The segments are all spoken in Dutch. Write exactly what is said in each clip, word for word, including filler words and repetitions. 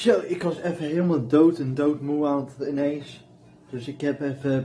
Zo, ik was even helemaal dood en doodmoe aan het ineens. Dus ik heb even...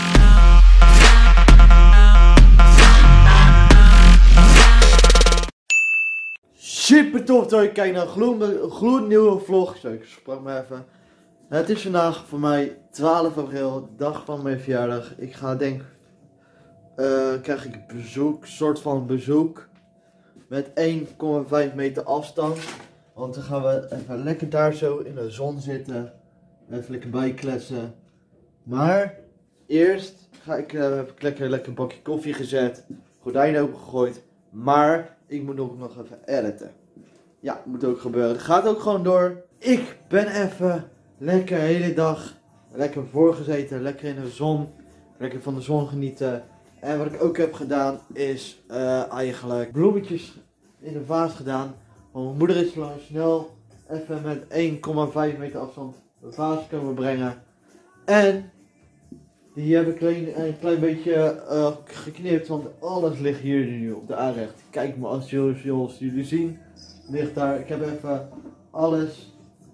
Super tof dat je kijkt naar een gloed, gloednieuwe vlog. Zo, ik sprak me even. Het is vandaag voor mij twaalf april, dag van mijn verjaardag. Ik ga denk... Uh, krijg ik bezoek, soort van bezoek. Met één komma vijf meter afstand. Want dan gaan we even lekker daar zo in de zon zitten. Even lekker bijkletsen. Maar eerst ga ik, uh, heb ik lekker, lekker een bakje koffie gezet. Gordijnen opengegooid. Maar ik moet ook nog even editen. Ja, moet ook gebeuren. Het gaat ook gewoon door. Ik ben even lekker de hele dag lekker voorgezeten. Lekker in de zon. Lekker van de zon genieten. En wat ik ook heb gedaan is uh, eigenlijk bloemetjes in de vaas gedaan. Want mijn moeder is lang snel even met één komma vijf meter afstand de vaas komen brengen. En die heb ik een, een klein beetje uh, geknipt, want alles ligt hier nu op de aanrecht. Kijk maar, als jullie, zoals jullie zien, ligt daar. Ik heb even alles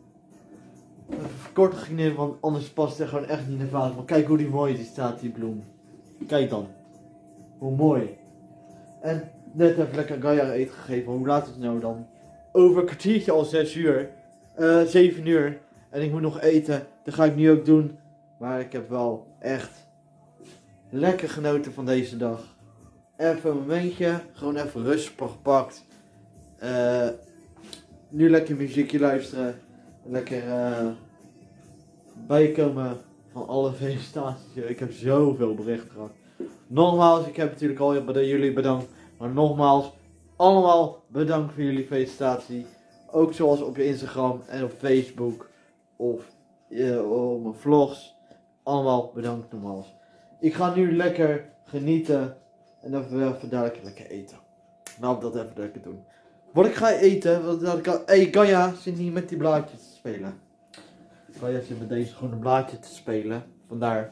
even kort geknipt, want anders past het gewoon echt niet in de vaas. Maar kijk hoe die mooi die staat, die bloem. Kijk dan. Hoe mooi. En net even lekker Gaia eten gegeven. Hoe laat is het nou dan? Over een kwartiertje al zes uur. Uh, zeven uur. En ik moet nog eten. Dat ga ik nu ook doen. Maar ik heb wel echt lekker genoten van deze dag. Even een momentje. Gewoon even rustig gepakt. Uh, nu lekker muziekje luisteren. Lekker uh, bijkomen van alle felicitaties. Ik heb zoveel berichten gehad. Nogmaals, ik heb natuurlijk al jullie bedankt. Maar nogmaals, allemaal bedankt voor jullie felicitatie. Ook zoals op je Instagram en op Facebook. Of uh, op mijn vlogs. Allemaal bedankt nogmaals. Ik ga nu lekker genieten. En dan even dadelijk lekker eten. Nou, dat even lekker doen. Wat ik ga eten. Wat dat ik al... Hey, Gaia zit niet met die blaadjes te spelen. Gaia zit met deze groene blaadjes te spelen. Vandaar.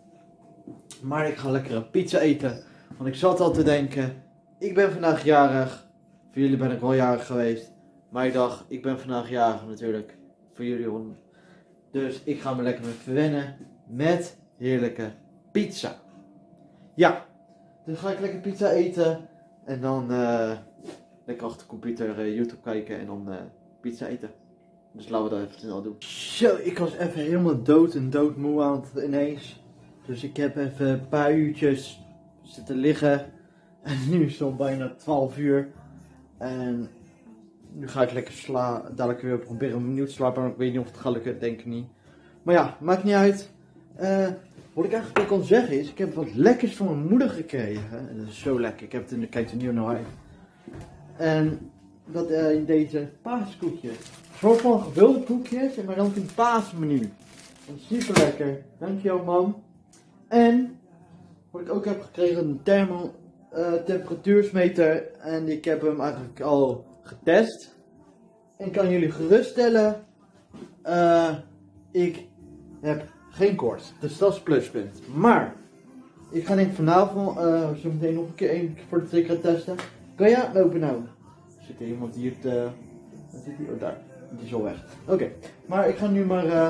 Maar ik ga lekker een pizza eten. Want ik zat al te denken. Ik ben vandaag jarig. Voor jullie ben ik wel jarig geweest. Maar ik dacht, ik ben vandaag jarig natuurlijk. Voor jullie. Dus ik ga me lekker verwennen. Met heerlijke pizza. Ja. Dus ga ik lekker pizza eten. En dan uh, lekker achter de computer uh, YouTube kijken. En dan uh, pizza eten. Dus laten we dat even snel doen. Zo, ik was even helemaal dood en doodmoe aan het ineens. Dus ik heb even een paar uurtjes zitten liggen. En nu is het al bijna twaalf uur. En nu ga ik lekker slapen. Dadelijk weer proberen een nieuw te slapen. Maar ik weet niet of het gaat lukken, denk ik niet. Maar ja, maakt niet uit. Uh, wat ik eigenlijk ook kan zeggen is, ik heb wat lekkers van mijn moeder gekregen. En dat is zo lekker. Ik heb het in de kijk er nieuw naar uit. En dat uh, in deze paaskoekjes. Een soort van gevulde koekjes, maar dan een paasmenu. Dat is super lekker. Dankjewel, mam. En wat ik ook heb gekregen, een thermo uh, temperatuursmeter. En ik heb hem eigenlijk al getest. En ik kan jullie geruststellen, uh, ik heb geen koorts. Dus dat is pluspunt. Maar ik ga denk vanavond uh, zo meteen nog een keer één voor de zekerheid testen. Kan je lopen nou? Er zit er iemand hier te... Waar zit die? Oh, daar. Die is al weg. Oké. Okay. Maar ik ga nu maar uh,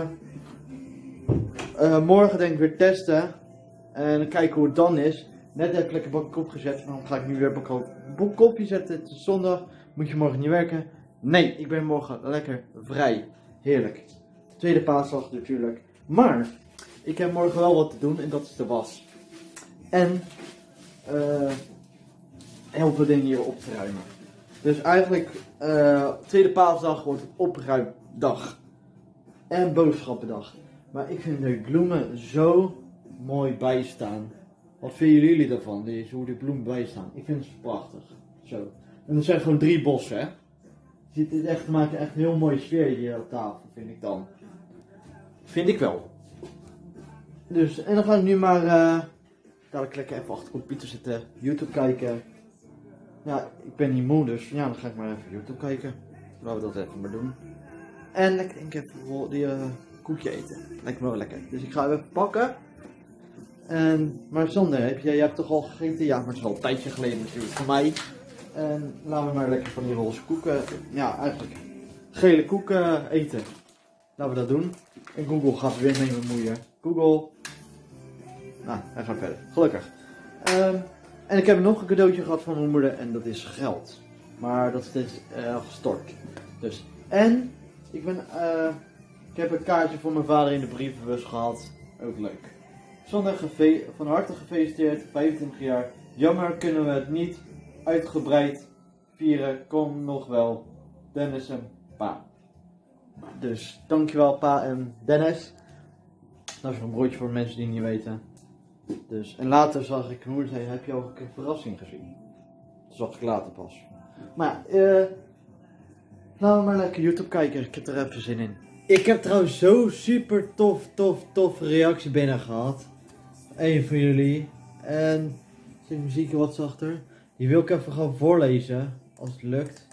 uh, morgen denk ik weer testen. En kijken hoe het dan is. Net heb ik lekker een bakje opgezet. En dan ga ik nu weer een bakje kopje zetten. Het is zondag. Moet je morgen niet werken? Nee, ik ben morgen lekker vrij. Heerlijk. Tweede paasdag natuurlijk. Maar ik heb morgen wel wat te doen. En dat is de was. En uh, heel veel dingen hier op te ruimen. Dus eigenlijk uh, tweede paasdag wordt het opruimdag. En boodschappendag. Maar ik vind de bloemen zo mooi bijstaan. Wat vinden jullie daarvan? Deze, hoe die bloemen bijstaan? Ik vind het prachtig. Zo. En dat zijn gewoon drie bossen, hè. Ziet het echt, maakt echt een heel mooie sfeer hier op tafel, vind ik dan. Vind ik wel. Dus, en dan ga ik nu maar uh, dadelijk lekker even achter de computer zitten, YouTube kijken. Ja, ik ben niet moe, dus ja, dan ga ik maar even YouTube kijken. Laten we dat even maar doen. En ik denk even die uh, koekje eten. Lijkt me wel lekker. Dus ik ga even pakken. En, maar Sander, heb je, jij hebt toch al gegeten? Ja, maar het is al een tijdje geleden natuurlijk voor mij. En laten we maar lekker van die roze koeken, ja eigenlijk gele koeken eten. Laten we dat doen. En Google gaat er weer mee bemoeien. Google. Nou, hij gaat verder. Gelukkig. Um, en ik heb nog een cadeautje gehad van mijn moeder en dat is geld. Maar dat is dus uh, gestort. Dus. En ik ben, uh, ik heb een kaartje voor mijn vader in de brievenbus gehad. Ook leuk. Zonder van harte gefeliciteerd, vijfentwintig jaar. Jammer kunnen we het niet uitgebreid vieren. Kom nog wel. Dennis en pa. Dus dankjewel pa en Dennis. Dat is een broodje voor mensen die het niet weten. Dus, en later zag ik hoe het zei, heb je ook een verrassing gezien? Dat zag ik later pas. Maar ja, uh, laten we maar lekker YouTube kijken. Ik heb er even zin in. Ik heb trouwens zo super tof, tof, tof reactie binnen gehad. Eén van jullie. En zit muziekje wat zachter. Die wil ik even gewoon voorlezen. Als het lukt.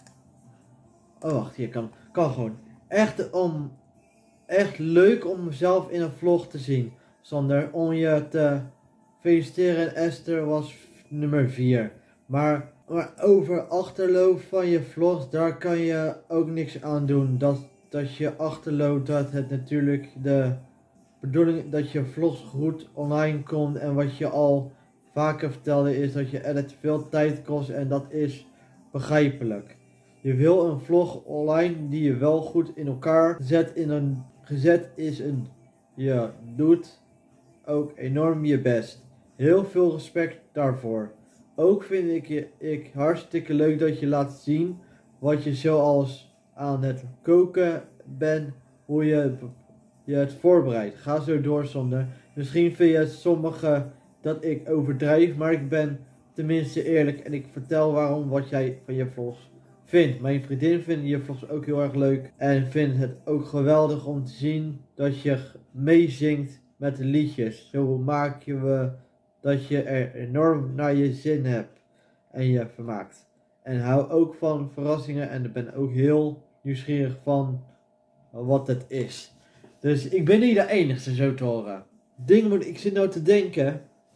Oh wacht, hier kan, kan gewoon. Echt om, echt leuk om mezelf in een vlog te zien. Sander, om je te feliciteren. Esther was nummer vier. Maar, maar over achterloop van je vlogs, daar kan je ook niks aan doen. Dat, dat je achterloopt, dat het natuurlijk de bedoeling dat je vlogs goed online komt. En wat je al vaker vertelde is dat je edit veel tijd kost en dat is begrijpelijk. Je wil een vlog online die je wel goed in elkaar zet, in een, gezet is en je doet ook enorm je best. Heel veel respect daarvoor. Ook vind ik, je, ik hartstikke leuk dat je laat zien wat je zoals aan het koken bent, hoe je, je het voorbereidt. Ga zo door Sander. Misschien vind je sommigen dat ik overdrijf, maar ik ben tenminste eerlijk en ik vertel waarom wat jij van je vlogs vindt. Mijn vriendin vindt je vlogs ook heel erg leuk en vindt het ook geweldig om te zien dat je meezingt met de liedjes. Zo maak je we dat je er enorm naar je zin hebt en je vermaakt. En hou ook van verrassingen en ik ben ook heel nieuwsgierig van wat het is. Dus ik ben niet de enige zo te horen. Ding moet, ik zit nou te denken.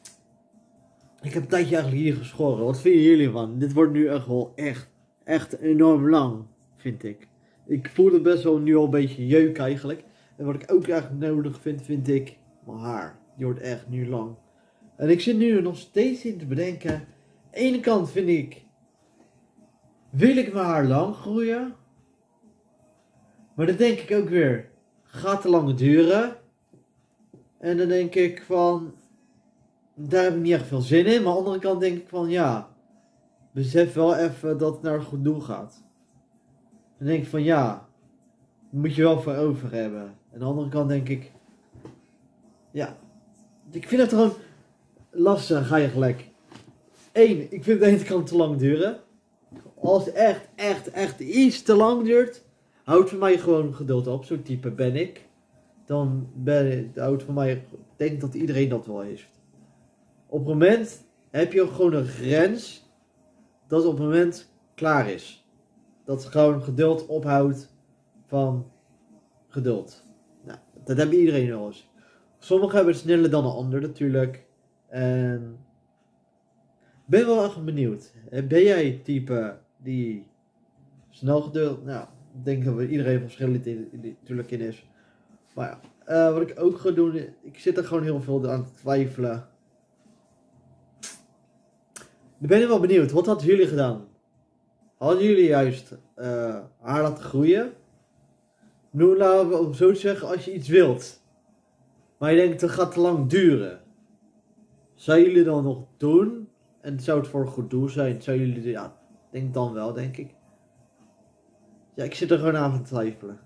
Ik heb een tijdje eigenlijk hier geschoren. Wat vinden jullie van? Dit wordt nu echt wel echt, echt enorm lang, vind ik. Ik voel het best wel nu al een beetje jeuk eigenlijk. En wat ik ook eigenlijk nodig vind, vind ik mijn haar. Die wordt echt nu lang. En ik zit nu nog steeds in te bedenken. Aan de ene kant vind ik, wil ik mijn haar lang groeien? Maar dan denk ik ook weer, gaat te lang duren. En dan denk ik van, daar heb ik niet echt veel zin in. Maar aan de andere kant denk ik van, ja, besef wel even dat het naar een goed doel gaat. Dan denk ik van, ja, daar moet je wel voor over hebben. En aan de andere kant denk ik, ja, ik vind het gewoon lastig eigenlijk. Eén, ik vind het aan de ene kant te lang duren. Als het echt, echt, echt iets te lang duurt, houdt voor mij gewoon geduld op. Zo'n type ben ik. Dan ben ik, houdt voor mij, ik denk dat iedereen dat wel heeft. Op het moment heb je ook gewoon een grens dat het op het moment klaar is. Dat gewoon geduld ophoudt van geduld. Nou, dat hebben iedereen wel eens. Sommigen hebben het sneller dan de ander natuurlijk. En ik ben wel echt benieuwd. Ben jij het type die snel geduld... Nou, ik denk dat we iedereen verschillend in, in, natuurlijk in is. Maar ja, uh, wat ik ook ga doen, ik zit er gewoon heel veel aan te twijfelen. Ik ben wel benieuwd, wat hadden jullie gedaan? Hadden jullie juist uh, haar laten groeien? Nu laten we zo zeggen, als je iets wilt, maar je denkt dat gaat te lang duren. Zou jullie dan nog doen? En zou het voor een goed doel zijn? Zou jullie, ja, denk dan wel, denk ik. Ja, ik zit er gewoon aan te twijfelen.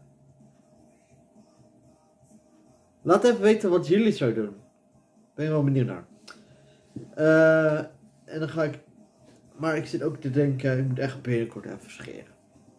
Laat even weten wat jullie zouden doen. Ben je wel benieuwd naar. Uh, en dan ga ik... Maar ik zit ook te denken, ik moet echt binnenkort even scheren.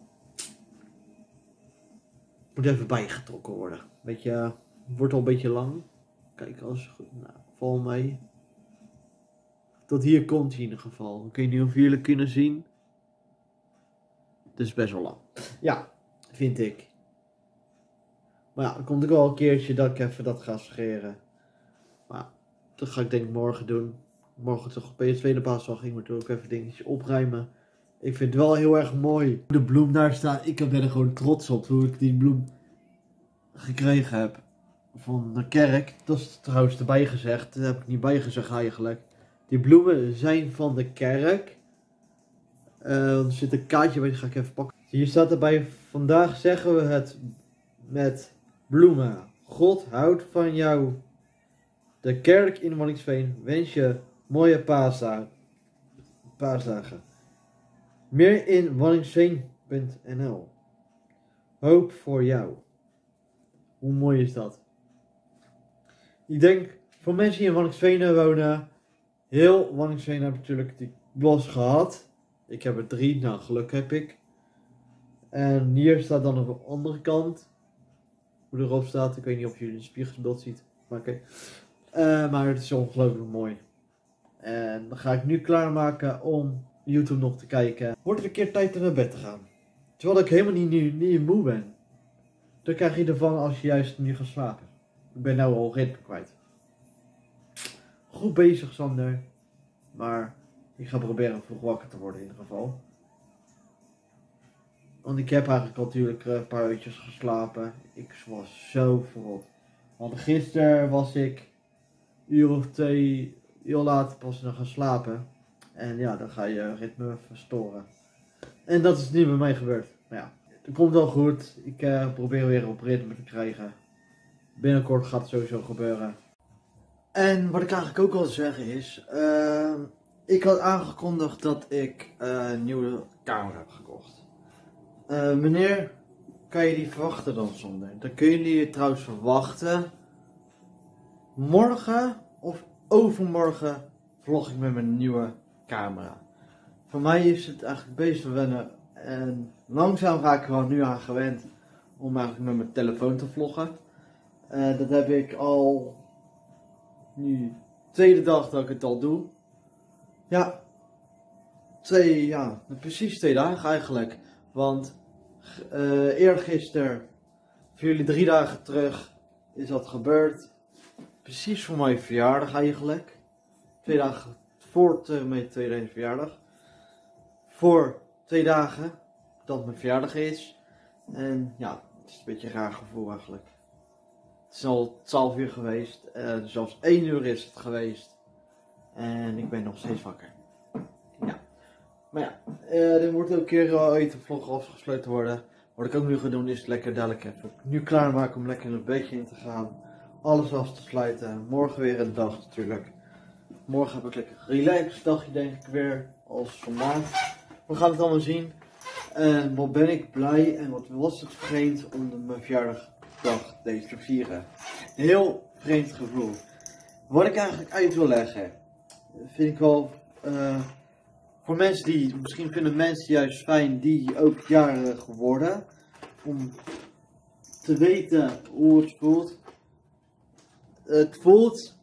Moet even bijgetrokken worden. Weet je, het wordt al een beetje lang. Kijk, als goed. Nou, val mee. Tot hier komt hij in ieder geval. Ik weet niet of jullie kunnen zien. Het is best wel lang. Ja, vind ik. Maar ja, dan komt ook wel een keertje dat ik even dat ga scheren. Maar dat ga ik denk ik morgen doen. Morgen toch bij je tweede paasdag. Ik moet ook even dingetjes opruimen. Ik vind het wel heel erg mooi hoe de bloem daar staat. Ik ben er gewoon trots op hoe ik die bloem gekregen heb van de kerk. Dat is trouwens erbij gezegd. Dat heb ik niet bijgezegd eigenlijk. Die bloemen zijn van de kerk. Uh, er zit een kaartje bij, die ga ik even pakken. Hier staat erbij, vandaag zeggen we het met bloemen. God houdt van jou. De kerk in Waddinxveen wens je mooie paasdagen. paasdagen. Meer in waddinxveen punt n l. Hoop voor jou. Hoe mooi is dat? Ik denk, voor mensen die in Waddinxveen wonen, heel Waddinxveen heeft natuurlijk die bos gehad. Ik heb er drie, nou geluk heb ik. En hier staat dan op de andere kant, hoe erop staat, ik weet niet of jullie het spiegelbeeld ziet, maar oké. Okay. Uh, maar het is ongelooflijk mooi. En dan ga ik nu klaarmaken om YouTube nog te kijken. Wordt er een keer tijd om naar bed te gaan. Terwijl ik helemaal niet, niet, niet moe ben. Dan krijg je ervan als je juist nu gaat slapen. Ik ben nou al ritme kwijt. Goed bezig, Sander. Maar ik ga proberen vroeg wakker te worden in ieder geval. Want ik heb eigenlijk natuurlijk een paar uurtjes geslapen. Ik was zo verrot. Want gisteren was ik een uur of twee heel laat pas nog gaan slapen. En ja, dan ga je ritme verstoren. En dat is niet bij mij gebeurd. Maar ja, het komt wel goed. Ik uh, probeer weer op ritme te krijgen. Binnenkort gaat het sowieso gebeuren. En wat ik eigenlijk ook wil zeggen is, uh, ik had aangekondigd dat ik uh, een nieuwe camera heb gekocht. Uh, wanneer kan je die verwachten dan, Sander? Dan kun je die trouwens verwachten. Morgen of overmorgen vlog ik met mijn nieuwe camera. Voor mij is het eigenlijk best wel wennen. En langzaam raak ik er wel nu aan gewend om eigenlijk met mijn telefoon te vloggen. Uh, dat heb ik al nu de tweede dag dat ik het al doe. Ja, twee, ja, precies twee dagen eigenlijk. Want uh, eergisteren, voor jullie drie dagen terug, is dat gebeurd. Precies voor mijn verjaardag eigenlijk. Twee dagen voor mijn tweede verjaardag. Voor twee dagen dat mijn verjaardag is. En ja, het is een beetje een raar gevoel eigenlijk. Het is al twaalf uur geweest. Uh, zelfs één uur is het geweest. En ik ben nog steeds wakker. Ja. Maar ja, uh, er moet ook een keer uh, ooit een vlog afgesloten worden. Wat ik ook nu ga doen is lekker dadelijk even nu klaarmaken om lekker in het bedje in te gaan. Alles af te sluiten. Morgen weer een dag natuurlijk. Morgen heb ik lekker een relaxed dagje denk ik weer. Als vandaag. We gaan het allemaal zien. En wat ben ik blij en wat was het vreemd om mijn verjaardagdag deze te vieren. Een heel vreemd gevoel. Wat ik eigenlijk uit wil leggen. Vind ik wel. Uh, voor mensen die. Misschien vinden mensen juist fijn die ook jarig worden. Om te weten hoe het voelt. Het voelt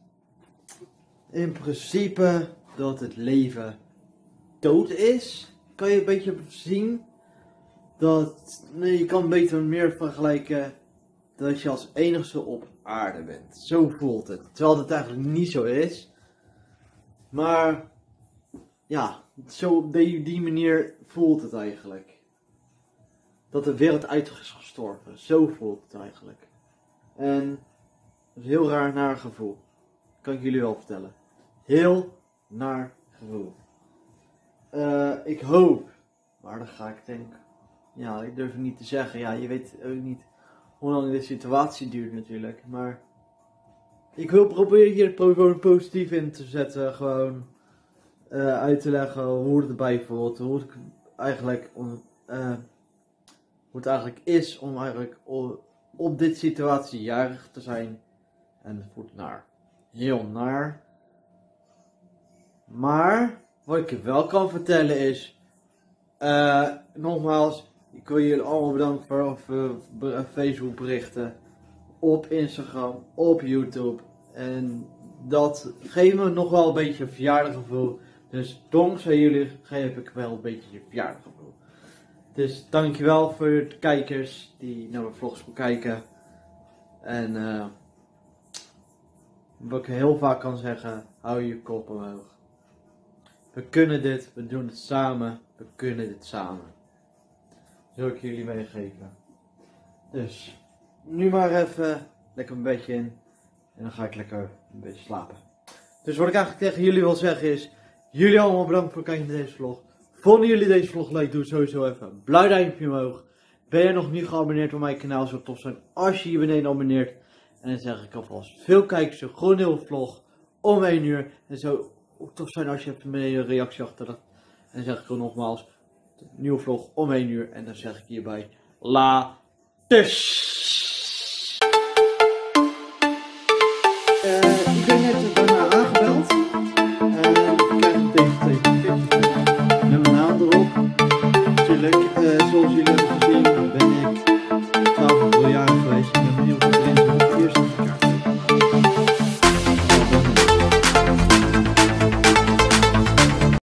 in principe dat het leven dood is. Kan je een beetje zien dat, nee, je kan beter meer vergelijken dat je als enigste op aarde bent. Zo voelt het. Terwijl het eigenlijk niet zo is. Maar ja, zo op die, die manier voelt het eigenlijk. Dat de wereld uit is gestorven. Zo voelt het eigenlijk. En dat is een heel raar naar gevoel. Kan ik jullie wel vertellen. Heel naar gevoel. Uh, ik hoop, maar dan ga ik denken, ja, ik durf het niet te zeggen. Ja, je weet ook niet hoe lang de situatie duurt natuurlijk. Maar ik wil proberen hier gewoon positief in te zetten. Gewoon uh, uit te leggen hoe het erbij voelt. Hoe het eigenlijk, om, uh, hoe het eigenlijk is om eigenlijk op, op dit situatie jarig te zijn. En het voelt naar. Heel naar. Maar wat ik je wel kan vertellen is, uh, nogmaals, ik wil jullie allemaal bedanken voor uh, Facebook berichten, op Instagram, op YouTube. En dat geeft me nog wel een beetje een verjaardaggevoel. Dus dankzij jullie geef ik wel een beetje een verjaardaggevoel. Dus dankjewel voor de kijkers die naar mijn vlogs kijken. En uh, wat ik heel vaak kan zeggen, hou je kop omhoog. We kunnen dit, we doen het samen, we kunnen dit samen. Dat wil ik jullie meegeven. Dus, nu maar even lekker een beetje in. En dan ga ik lekker een beetje slapen. Dus wat ik eigenlijk tegen jullie wil zeggen is, jullie allemaal bedankt voor het kijken naar deze vlog. Vonden jullie deze vlog leuk, doe sowieso even een blauw duimpje omhoog. Ben je nog niet geabonneerd op mijn kanaal, zou het tof zijn als je hier beneden abonneert. En dan zeg ik alvast veel kijkers, een gewoon nieuwe vlog om één uur. En het zou ook tof zijn als je even beneden een reactie achterlaat. En dan zeg ik gewoon nogmaals, nieuwe vlog om één uur. En dan zeg ik hierbij, laters!